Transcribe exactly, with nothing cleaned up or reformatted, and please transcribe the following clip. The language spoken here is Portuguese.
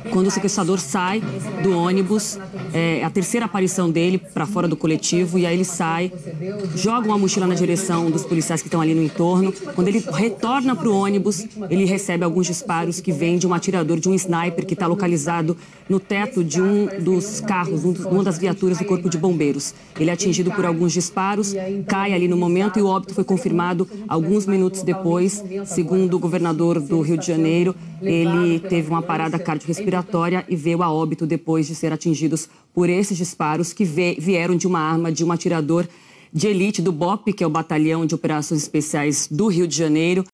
Quando o sequestrador sai do ônibus, é a terceira aparição dele para fora do coletivo, e aí ele sai, joga uma mochila na direção dos policiais que estão ali no entorno. Quando ele retorna para o ônibus, ele recebe alguns disparos que vêm de um atirador, de um sniper que está localizado no teto de um dos carros, um dos, uma das viaturas do Corpo de Bombeiros. Ele é atingido por alguns disparos, cai ali no momento e o óbito foi confirmado alguns minutos depois. Segundo o governador do Rio de Janeiro, ele teve uma parada cardiorrespiratória e veio a óbito depois de ser atingidos por esses disparos que vieram de uma arma de um atirador de elite do B O P, que é o Batalhão de Operações Especiais do Rio de Janeiro.